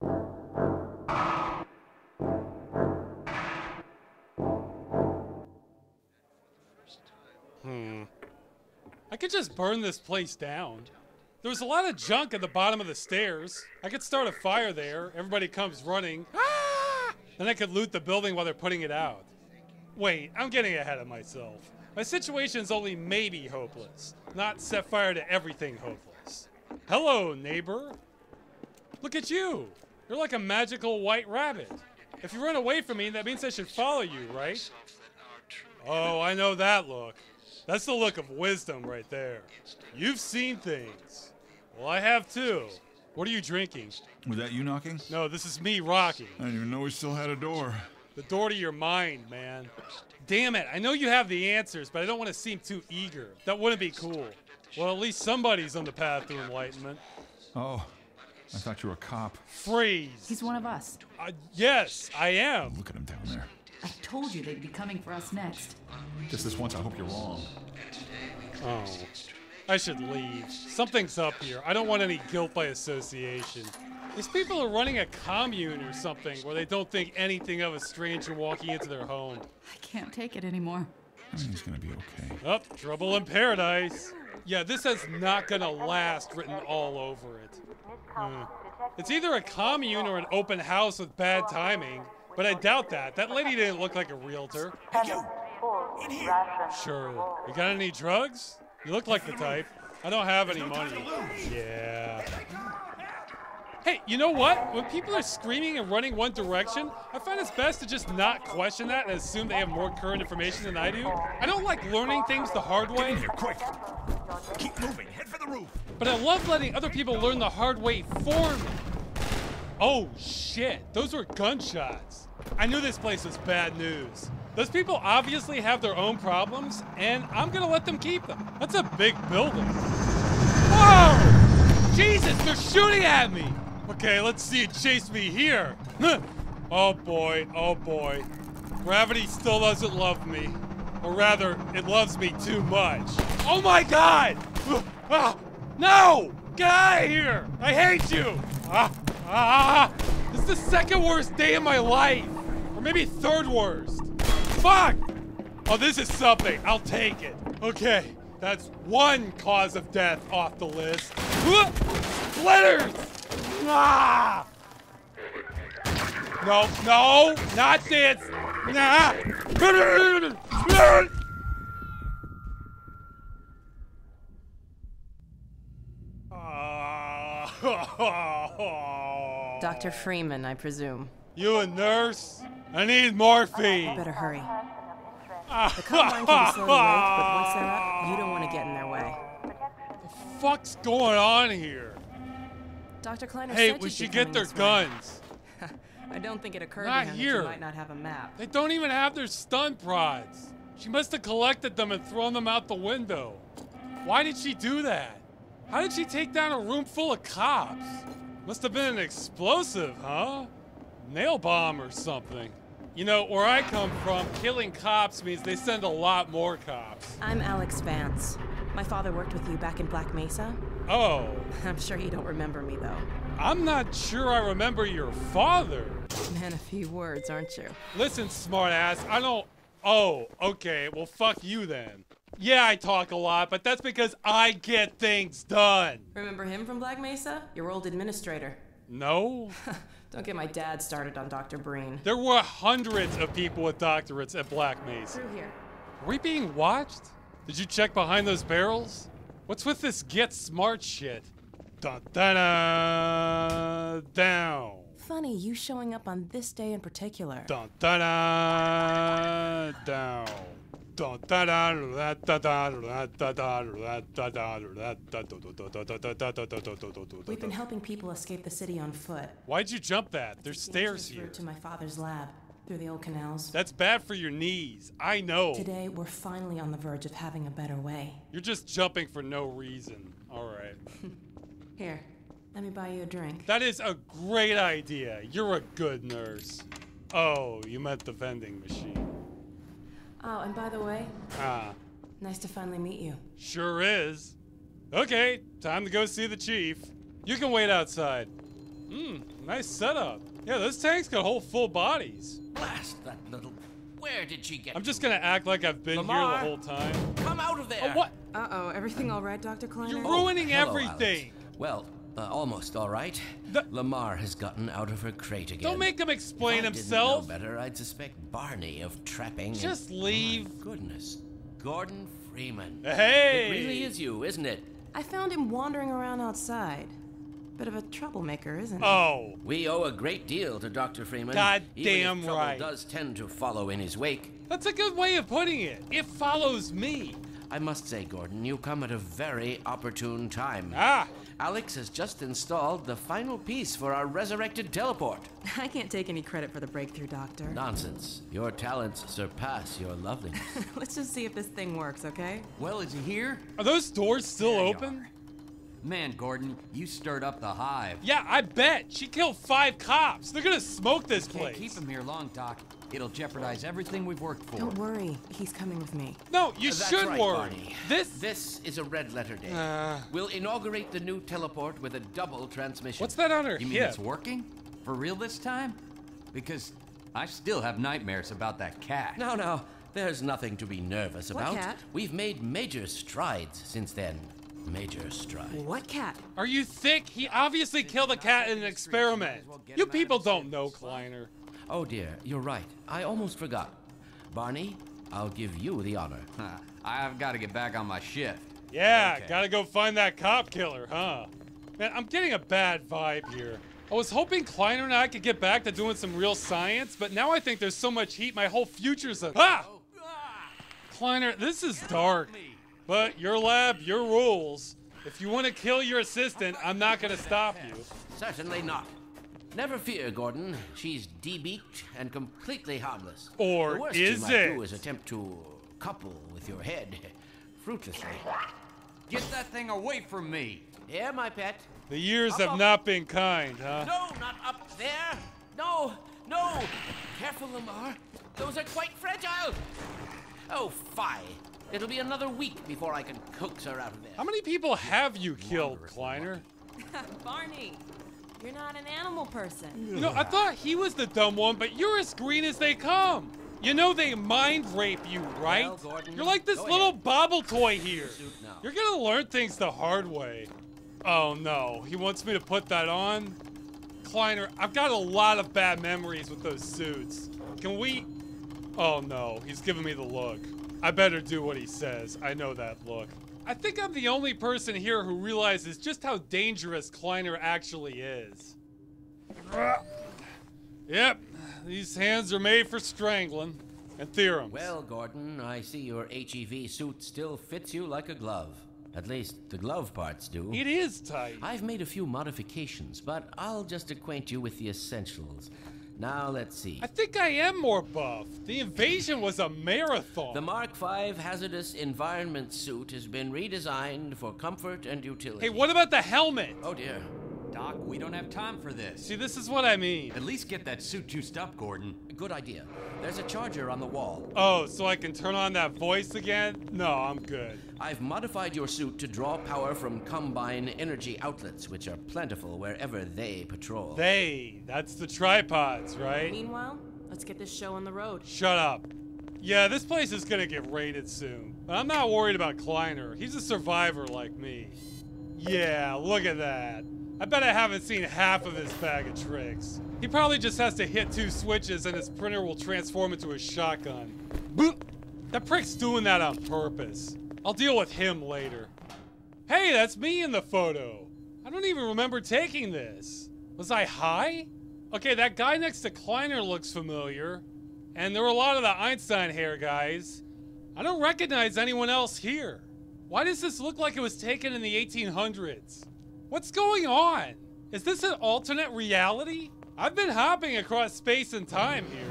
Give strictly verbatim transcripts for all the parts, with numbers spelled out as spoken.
Hmm. I could just burn this place down. There was a lot of junk at the bottom of the stairs. I could start a fire there. Everybody comes running. Ah! Then I could loot the building while they're putting it out. Wait, I'm getting ahead of myself. My situation's only maybe hopeless, not set fire to everything hopeless. Hello, neighbor. Look at you. You're like a magical white rabbit. If you run away from me, that means I should follow you, right? Oh, I know that look. That's the look of wisdom right there. You've seen things. Well, I have too. What are you drinking? Was that you knocking? No, this is me rocking. I didn't even know we still had a door. The door to your mind, man. Damn it, I know you have the answers, but I don't want to seem too eager. That wouldn't be cool. Well, at least somebody's on the path to enlightenment. Oh, I thought you were a cop. Freeze. He's one of us. Uh, yes, I am. Look at him down there. I told you they'd be coming for us next. Just this once, I hope you're wrong. Oh, I should leave. Something's up here. I don't want any guilt by association. These people are running a commune or something where they don't think anything of a stranger walking into their home. I can't take it anymore. I mean, he's gonna be okay. Oh, trouble in paradise. Yeah, this has not gonna last written all over it. Hmm. It's either a commune or an open house with bad timing, but I doubt that. That lady didn't look like a realtor. Hey, you! In here! Sure. You got any drugs? You look like the type. I don't have any money. Yeah. Hey, you know what? When people are screaming and running one direction, I find it's best to just not question that and assume they have more current information than I do. I don't like learning things the hard way. Get in here, quick! Keep moving, head for the roof! But I love letting other people learn the hard way for me. Oh, shit. Those were gunshots. I knew this place was bad news. Those people obviously have their own problems, and I'm gonna let them keep them. That's a big building. Whoa! Jesus, they're shooting at me! Okay, let's see it chase me here. Oh boy, oh boy. Gravity still doesn't love me. Or rather, it loves me too much. Oh my god! Ah, no! Get out of here! I hate you! Ah, ah, this is the second worst day of my life. Or maybe third worst. Fuck! Oh, this is something. I'll take it. Okay, that's one cause of death off the list. Splitters! Ah! No, no, not this. Nah. Doctor Freeman, I presume. You a nurse? I need morphine. Better hurry. The combine can be slowly worked, but once they're up, you don't want to get in their way. What the fuck's going on here? Doctor Kleiner Hey, said we you'd should be get coming their this way. guns. I don't think it occurred Not to him here. that you might not have a map. They don't even have their stun prods. She must have collected them and thrown them out the window. Why did she do that? How did she take down a room full of cops? Must have been an explosive, huh? Nail bomb or something. You know, where I come from, killing cops means they send a lot more cops. I'm Alex Vance. My father worked with you back in Black Mesa. Oh. I'm sure you don't remember me, though. I'm not sure I remember your father. Man, a few words, aren't you? Listen, smartass, I don't... Oh, okay, well, fuck you then. Yeah, I talk a lot, but that's because I get things done. Remember him from Black Mesa? Your old administrator. No? Don't get my dad started on Doctor Breen. There were hundreds of people with doctorates at Black Mesa. Through here. Are we being watched? Did you check behind those barrels? What's with this get smart shit? Dun dun dun down. Funny, you showing up on this day in particular. Dun dun dun down. Dun dun dun dun dun dun dun. We've been helping people escape the city on foot. Why'd you jump that? There's stairs here. To my father's lab, through the old canals. That's bad for your knees. I know. Today, we're finally on the verge of having a better way. You're just jumping for no reason. All right. Here, let me buy you a drink. That is a great idea. You're a good nurse. Oh, you meant the vending machine. Oh, and by the way, Ah. nice to finally meet you. Sure is. Okay, time to go see the chief. You can wait outside. Hmm, nice setup. Yeah, those tanks could hold full bodies. Blast that little... Where did she get I'm just to? gonna act like I've been Lamar, here the whole time. Come out of there! Oh, what? Uh-oh, everything all right, Doctor Kleiner? You're ruining Hello, everything. Alex. Well, uh, almost all right. The- Lamar has gotten out of her crate again. Don't make him explain if I himself. Didn't know better, I'd suspect Barney of trapping. Just and, leave. Oh my goodness, Gordon Freeman. Hey! It really is you, isn't it? I found him wandering around outside. Bit of a troublemaker, isn't he? Oh. We owe a great deal to Doctor Freeman. God even damn if trouble right. does tend to follow in his wake. That's a good way of putting it. It follows me. I must say, Gordon, you come at a very opportune time. Ah. Alex has just installed the final piece for our resurrected teleport. I can't take any credit for the breakthrough, Doctor. Nonsense. Your talents surpass your loveliness. Let's just see if this thing works, okay? Well, is he here? Are those doors still There you open? are. Man, Gordon, you stirred up the hive. Yeah, I bet. She killed five cops. They're gonna smoke this Can't place. keep him here long, Doc. It'll jeopardize everything we've worked for. Don't worry, he's coming with me. No, you That's should right, worry. Barney. This. This is a red letter day. Uh, we'll inaugurate the new teleport with a double transmission. What's that on her You mean hip? it's working? For real this time? Because I still have nightmares about that cat. No, no. There's nothing to be nervous What about. cat? We've made major strides since then. Major strides. What cat? Are you thick? He obviously killed a cat in an experiment. You people don't know, Kleiner. Oh dear, you're right. I almost forgot. Barney, I'll give you the honor. Huh. I've got to get back on my shift. Yeah, Okay. gotta go find that cop killer, huh? Man, I'm getting a bad vibe here. I was hoping Kleiner and I could get back to doing some real science, but now I think there's so much heat, my whole future's a- Ah! Kleiner, this is dark. But your lab, your rules. If you want to kill your assistant, I'm not gonna stop you. Certainly not. Never fear, Gordon. She's de-beaked and completely harmless. Or the worst is you might it? do is attempt to couple with your head, fruitlessly. Get that thing away from me. Here, my pet. The years Up, have up. not been kind, huh? No, not up there. No, no. Careful, Lamar. Those are quite fragile. Oh, fie. It'll be another week before I can coax her out of there. How many people have you killed, Kleiner? Barney, you're not an animal person. You know, I thought he was the dumb one, but you're as green as they come. You know they mind rape you, right? Well, Gordon, you're like this go little ahead. bobble toy here. Suit now. You're gonna learn things the hard way. Oh no, he wants me to put that on? Kleiner, I've got a lot of bad memories with those suits. Can we? Oh no, he's giving me the look. I better do what he says. I know that look. I think I'm the only person here who realizes just how dangerous Kleiner actually is. Yep, these hands are made for strangling. And theorems. Well, Gordon, I see your H E V suit still fits you like a glove. At least the glove parts do. It is tight. I've made a few modifications, but I'll just acquaint you with the essentials. Now, let's see. I think I am more buff. The invasion was a marathon. The Mark five hazardous environment suit has been redesigned for comfort and utility. Hey, what about the helmet? Oh, dear. Doc, we don't have time for this. See, this is what I mean. At least get that suit juiced up, Gordon. Good idea. There's a charger on the wall. Oh, so I can turn on that voice again? No, I'm good. I've modified your suit to draw power from Combine energy outlets, which are plentiful wherever they patrol. They, that's the tripods, right? Meanwhile, let's get this show on the road. Shut up. Yeah, this place is gonna get raided soon. But I'm not worried about Kleiner. He's a survivor like me. Yeah, look at that. I bet I haven't seen half of his bag of tricks. He probably just has to hit two switches and his printer will transform into a shotgun. Boop! That prick's doing that on purpose. I'll deal with him later. Hey, that's me in the photo. I don't even remember taking this. Was I high? Okay, that guy next to Kleiner looks familiar. And there were a lot of the Einstein hair guys. I don't recognize anyone else here. Why does this look like it was taken in the eighteen hundreds? What's going on? Is this an alternate reality? I've been hopping across space and time here.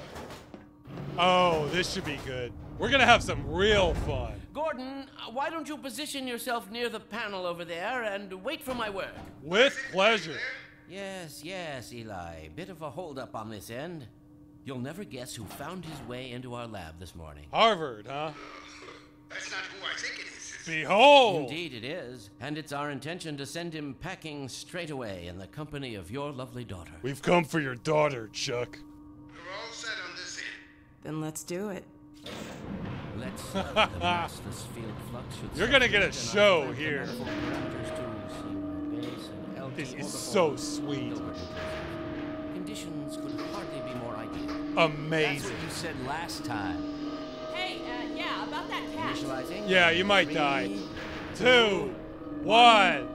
Oh, this should be good. We're gonna have some real fun. Gordon, uh, why don't you position yourself near the panel over there and wait for my word? With pleasure. Yes, yes, Eli. Bit of a holdup on this end. You'll never guess who found his way into our lab this morning. Harvard, huh? That's not who I think it is, is Behold! Indeed it is, and it's our intention to send him packing straight away in the company of your lovely daughter. We've come for your daughter, Chuck. We're all set on this end. Then let's do it. Let's uh, the massless field flux should You're gonna get a substitute show and our here. manifold parameters to C Y base and L T This is orbital so sweet. Hilbert inclusive. Conditions could hardly be more ideal. That's Amazing. what you said last time. Hey, uh, yeah, about that cat. Initializing. Yeah, you might Three, die. Two, one.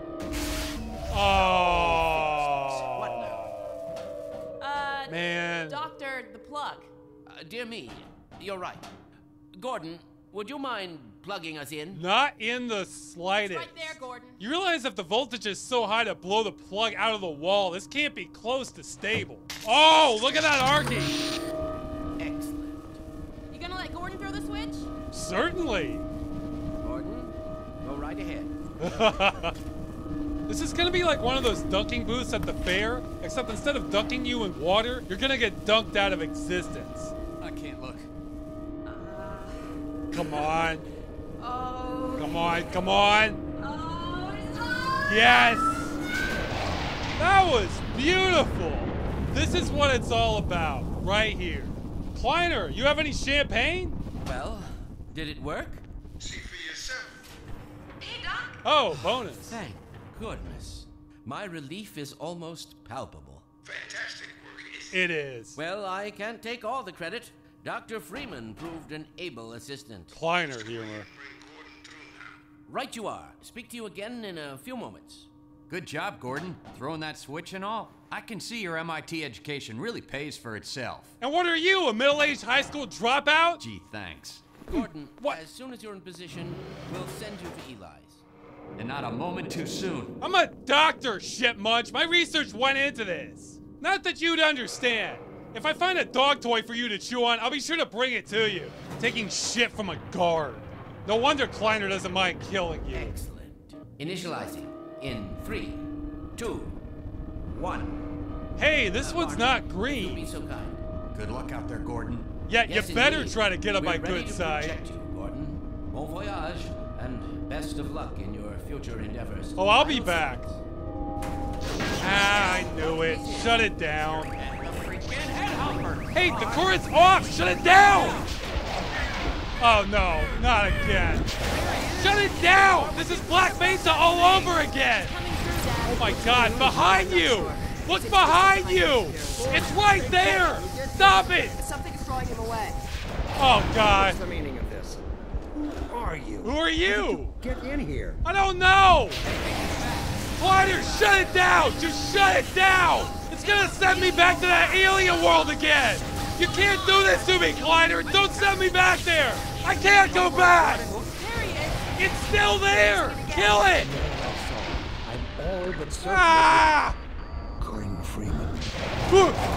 Oh. What now? Uh, Man. Doctor, the plug. Uh, dear me, you're right. Gordon, would you mind plugging us in? Not in the It's slightest. right there, Gordon. You realize if the voltage is so high to blow the plug out of the wall, this can't be close to stable. Oh, look at that arcing. Excellent. You gonna let Gordon throw the switch? Certainly. Gordon, go right ahead. This is gonna be like one of those dunking booths at the fair, except instead of dunking you in water, you're gonna get dunked out of existence. I can't look. Come on. Oh. Come on, come on. Oh, oh. Yes! That was beautiful. This is what it's all about, right here. Kleiner, you have any champagne? Well, did it work? See for yourself. Hey, Doc. Oh, bonus. Thank goodness. My relief is almost palpable. Fantastic work, isn't it? It is. Well, I can't take all the credit. Doctor Freeman proved an able assistant. Kleiner humor. Bring Gordon through now. Right you are. Speak to you again in a few moments. Good job, Gordon. Throwing that switch and all. I can see your M I T education really pays for itself. And what are you, a middle-aged high school dropout? Gee, thanks. Gordon, What? as soon as you're in position, we'll send you to Eli's. And not a moment too soon. I'm a doctor, shit munch. My research went into this. Not that you'd understand. If I find a dog toy for you to chew on, I'll be sure to bring it to you. Taking shit from a guard. No wonder Kleiner doesn't mind killing you. Excellent. Initializing in three, two, one. Hey, this one's not You'll be green. so kind. Good luck out there, Gordon. Yet Yes, you better indeed. try to get on my We're ready good to side. protect you, Gordon. Bon voyage, and best of luck in your future endeavors. Oh, I'll be will back. see. Ah, I knew it. Shut it down. And the freaking headhopper. Hey, the current's off! Shut it down! Oh no, not again. Shut it down! This is Black Mesa all over again! Oh my god, behind you! Look behind you! It's right there! Stop it! Something's drawing him away. Oh god. What's the meaning of this? Who are you? Who are you? Get in here. I don't know! Kleiner, shut it down! Just shut it down! It's gonna send me back to that alien world again! You can't do this to me, Kleiner! Don't send me back there! I can't go back! There he is. It's still there! Kill it! I'm all but certain. Ah! Gordon Freeman. Whew.